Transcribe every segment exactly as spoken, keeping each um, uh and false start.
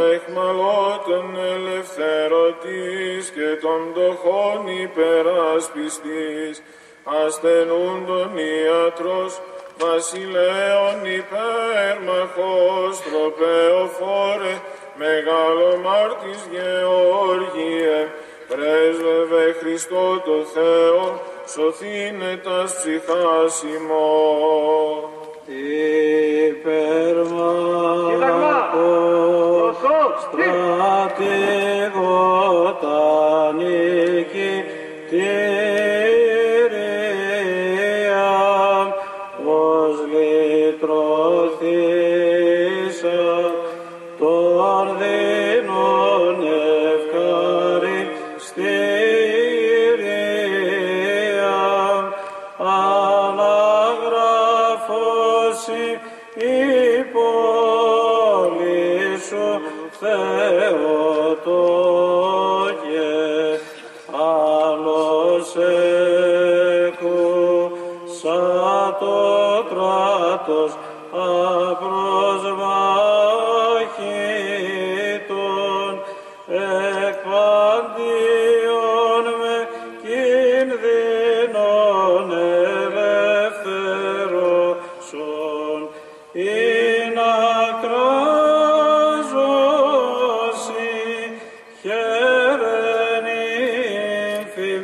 εχμαλώτων ελευθερωτής και των πτωχών υπερασπιστής, ασθενούντων ιατρός, βασιλέων υπέρμαχος, τροπεοφόρε, μεγαλομάρτης Γεώργιε, πρέσβευε Χριστό το Θεό, σωθήνε τας ψυχάς ημών. Υπερμάχος στρατηγότα νικητήρια, ως λυτρωθήσα των δεινών ευχαριστήρια, αναγράφωση η πόλη σου Θεοτόκε, άλλος έκουσα το κράτος απροσμάχητον, εκπαντίον με κινδύνων ελευθερώσον, ή να κράζωση χαίρεν ύμφην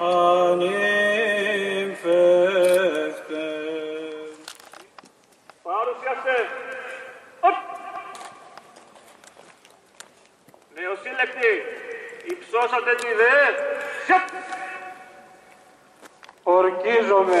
ανήμφευτε. Παρουσιαστέ. Νεοσύλλεκτοι, υψώσατε τη ιδέα. Ορκίζομαι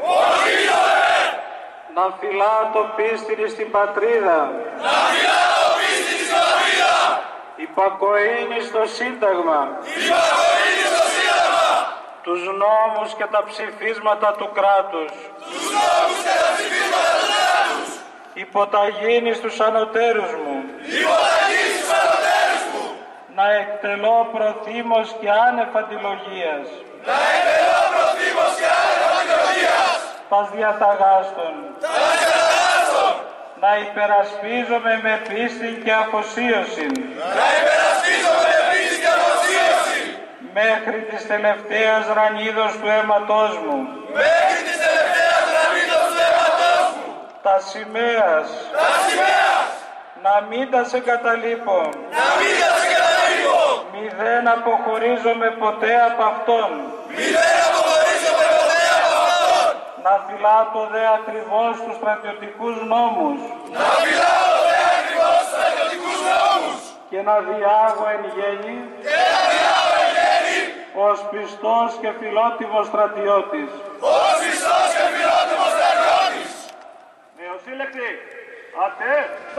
να φυλάτω πίστην στην πατρίδα, να φυλάτω πίστην στην πατρίδα, υπακοήνη στο Σύνταγμα, υπακοήνη στο Σύνταγμα, τους νόμους και τα ψηφίσματα του κράτους, τους νόμους και τα ψηφίσματα του κράτους, υποταγήνη στους ανωτέρους μου, υποταγήνη στους ανωτέρους μου, να εκτελώ προθήμως και άνευ αντιλογίας, να εκτελώ προθήμως και άνευ αντιλογίας, πας διαταγάστων, τα διαταγάστων, να υπερασπίζομαι με πίστη και αφοσίωση, να υπερασπίζομαι με πίστη και αφοσίωση, μέχρι της τελευταίας ρανίδος του αίματός μου, μέχρι της τελευταίας γραμμίδος του αίματός μου, τα σημαίας, τα σημαίας, να μην τα σε καταλείπω, να μην τα σε καταλείπω, μη δεν αποχωρίζομαι ποτέ από αυτόν, μη δεν αποχωρίζομαι ποτέ από αυτόν, να φυλάτω δε ακριβώς τους στρατιωτικούς νόμους, να φυλάω δε ακριβώς τους στρατιωτικούς νόμους, και να διάγω εν γέννη και να διάγω εν γέννη, ως πιστός και φιλότιμος στρατιώτης. ως πιστός και φιλότιμος στρατιώτης. Νεοσύλλεκτοι, ατέ.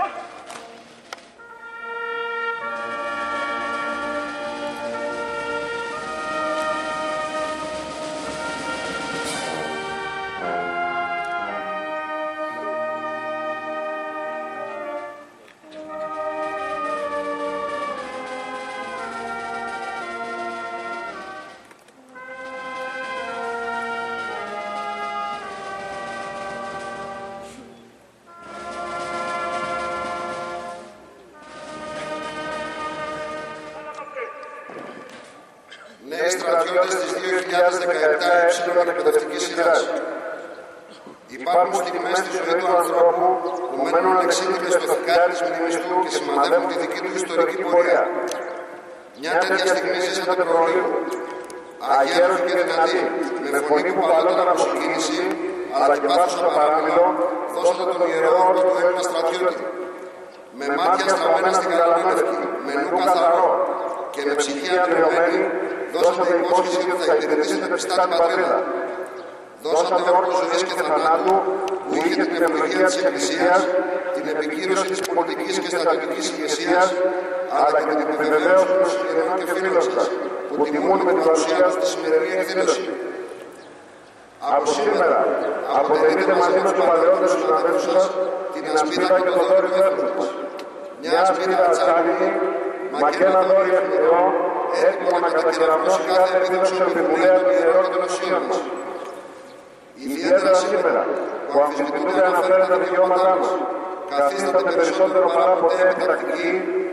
Νέοι στρατιώτες της δύο χιλιάδες δεκαεπτά υψηλών εκπαιδευτικής σειράς. Υπάρχουν στιγμές στη ζωή του ανθρώπου που μένουν ανεξήγητες στο θικάρι της μνήμης του και σημαδεύουν τη δική του ιστορική πορεία. Μια τέτοια στιγμή ζήσατε προλίγου. Αγέρος και δυνατή, με φωνή που παλόταν από συγκίνηση, αλλά και βάθος στο παράμιλο, δώσατε τον ιερό όρκο του Έλληνα στρατιώτη. Με μάτια στραμμένα στην Καλαμέτρη, με νου καθαρό και με ψυχή αγριωμένη, δώσατε υπόσχεση ότι θα υπηρετήσετε πιστά την πατρίδα. Δώσατε όρκο ζωής και θανάτου που είχε την ευλογία της Εκκλησίας, την επικύρωση της πολιτικής και στρατιωτικής ηγεσίας, αλλά και την επιβεβαίωση των συγγενών και φίλων σας, που τιμούν με την παρουσία τους τη σημερινή εκδήλωση. Από σήμερα αποτελείτε μαζί με τους παλαιότερους συναδέλφους σας την ασπίδα και το δώριο του έθνους μας. Μια ασπίδα ατσάλινη, μα και ένα δώριο αιχμηρό, έτοιμο να κατακεραυνώσει κάθε επίδοξη επιβουλέα των ιερών και των οσίων μας. Ιδιαίτερα σήμερα, που αμφισβητούνται αναφέροντα τα δικαιώματά μας, καθίσταται περισσότερο παρά ποτέ επιτακτική η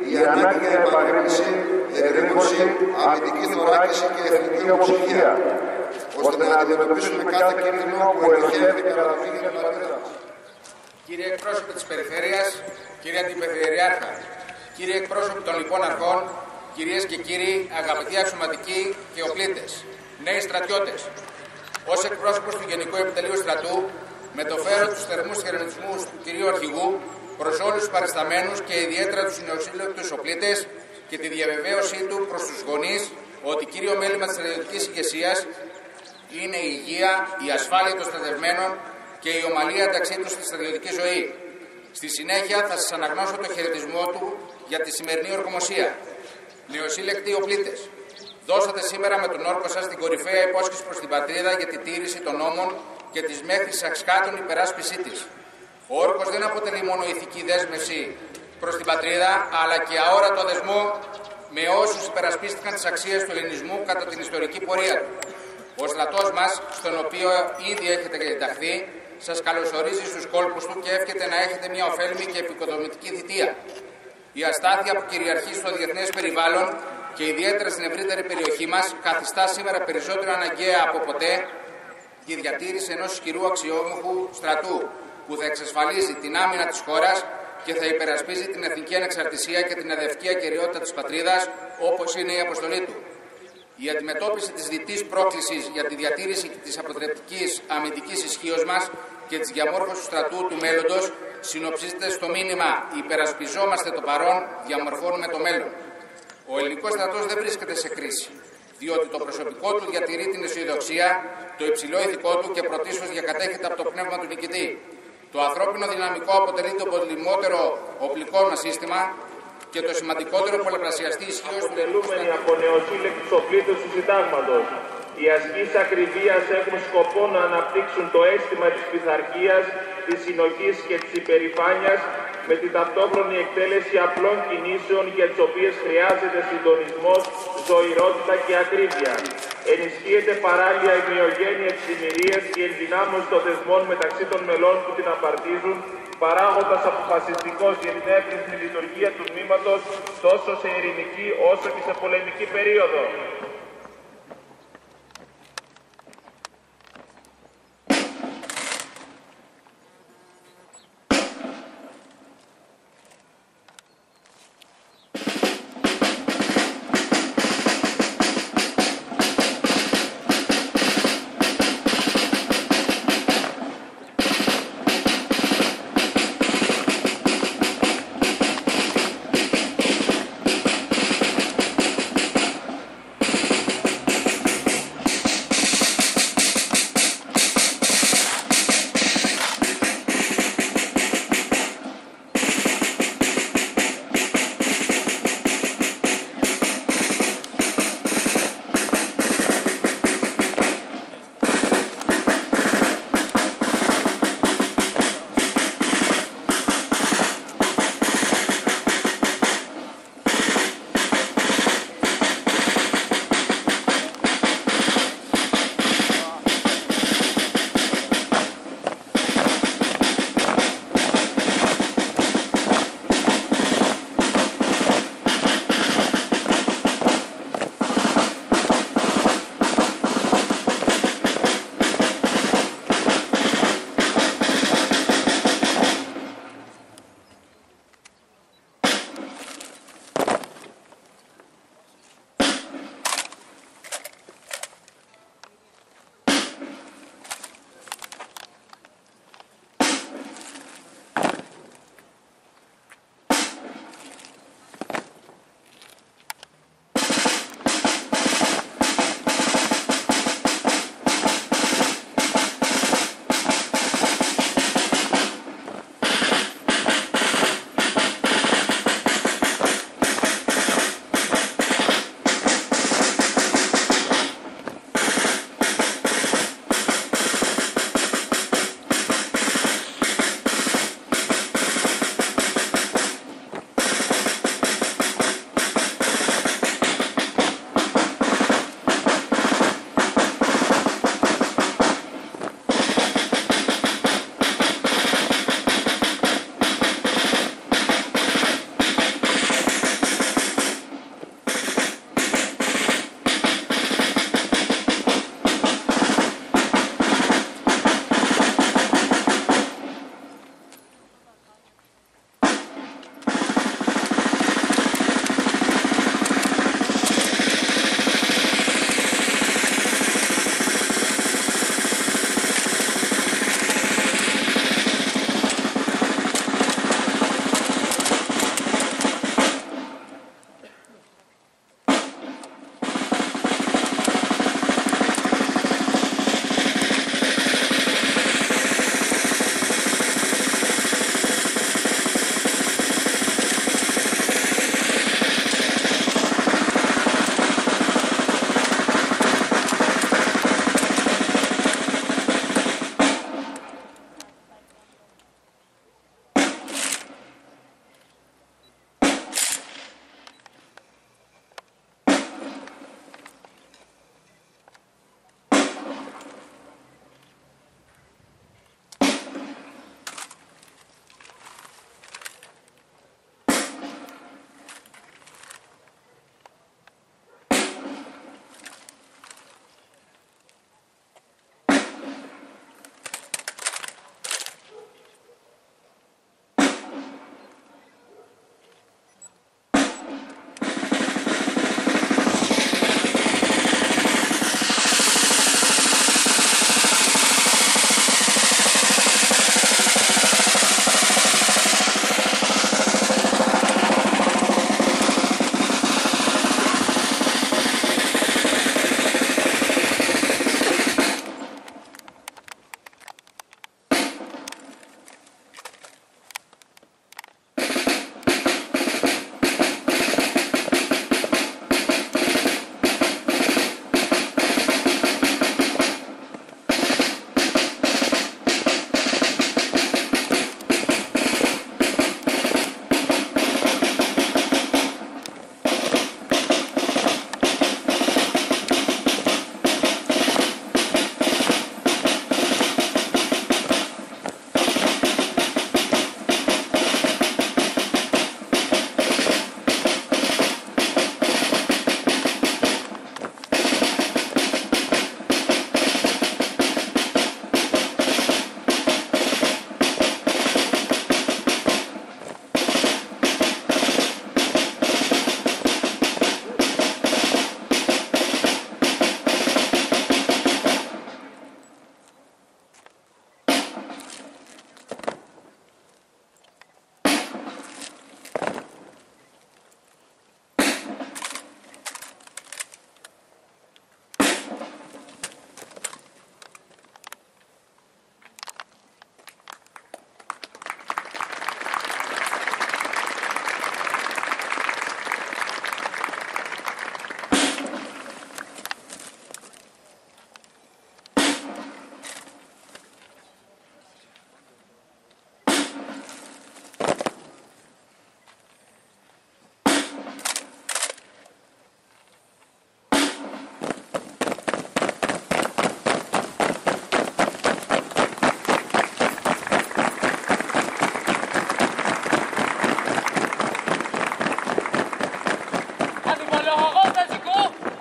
η ανάγκη για επαγρύπνηση, εγρήγορση, αμυντική θωράκιση και εθνική ομοσπονδία, ώστε να αντιμετωπίσουμε κάθε κίνδυνο που ελοχεύει και καταφύγει για την πατρίδα μας. Κύριε εκπρόσωπε της Περιφέρειας, κύριε Αντιπεριφερειάρχα, κύριε εκπρόσωποι των λοιπών αρχών, κυρίες και κύριοι, αγαπητοί αξιωματικοί και οπλίτες, νέοι στρατιώτες, ως εκπρόσωπος του Γενικού Επιτελείου Στρατού, μετοφέρω τους θερμούς χαιρετισμούς του κυρίου Αρχηγού προς όλους τους παρισταμένους και ιδιαίτερα τους νεοσύλλεκτους οπλίτες και τη διαβεβαίωσή του προς τους γονείς ότι κύριο μέλημα της στρατιωτικής ηγεσίας είναι η υγεία, η ασφάλεια των στρατευμένων και η ομαλή ένταξή τους στη στρατιωτική ζωή. Στη συνέχεια θα σας αναγνώσω το χαιρετισμό του για τη σημερινή ορκομοσία. Νεοσύλλεκτοι οπλίτες, δώσατε σήμερα με τον όρκο σας την κορυφαία υπόσχεση προς την πατρίδα για τη τήρηση των νόμων και της μέχρι αξκάτων υπεράσπισή της. Ο όρκος δεν αποτελεί μόνο ηθική δέσμευση προς την πατρίδα, αλλά και αόρατο δεσμό με όσους υπερασπίστηκαν τις αξίες του ελληνισμού κατά την ιστορική πορεία του. Ο στρατός μας, στον οποίο ήδη έχετε ενταχθεί, σας καλωσορίζει στους κόλπους του και εύχεται να έχετε μια ωφέλιμη και επικοδομητική θητεία. Η αστάθεια που κυριαρχεί στο διεθνές περιβάλλον και ιδιαίτερα στην ευρύτερη περιοχή μας καθιστά σήμερα περισσότερο αναγκαία από ποτέ τη διατήρηση ενός ισχυρού αξιόμαχου στρατού που θα εξασφαλίζει την άμυνα της χώρας και θα υπερασπίζει την εθνική ανεξαρτησία και την εδαφική ακεραιότητα της πατρίδας, όπως είναι η αποστολή του. Η αντιμετώπιση της διτής πρόκλησης για τη διατήρηση της αποτρεπτικής αμυντικής ισχύως μας και της διαμόρφωσης του στρατού του μέλλοντος συνοψίζεται στο μήνυμα «Υπερασπιζόμαστε το παρόν, διαμορφώνουμε το μέλλον». Ο ελληνικός στρατός δεν βρίσκεται σε κρίση, διότι το προσωπικό του διατηρεί την αισιοδοξία, το υψηλό ηθικό του και πρωτίστως διακατέχεται από το πνεύμα του νικητή. Το ανθρώπινο δυναμικό αποτελεί το πολυμότερο οπλικό μας σύστημα και το σημαντικότερο πολλαπλασιαστή ισχύως του αποτελούμενοι από νεοσύλλεκτους οπλίτες του Συντάγματος. Οι ασκήσεις ακριβίας έχουν σκοπό να αναπτύξουν το αίσθημα της πειθαρχίας, της συνοχής και της υπερηφάνειας με την ταυτόχρονη εκτέλεση απλών κινήσεων για τις οποίες χρειάζεται συντονισμός, ζωηρότητα και ακρίβεια. Ενισχύεται παράλληλα η μειογένεια της δημιουργίας και η ενδυνάμωση των δεσμών μεταξύ των μελών που την απαρτίζουν, παράγοντας αποφασιστικός για την εύρυθμη λειτουργία του τμήματος τόσο σε ειρηνική όσο και σε πολεμική περίοδο.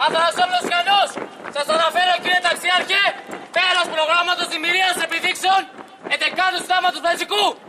Αθανασόπουλος Κανός. Σας αναφέρω, κύριε Ταξιάρχε, πέρας προγράμματος δημιουργίας επιδείξεων εντεκάδου στάματος βασικού.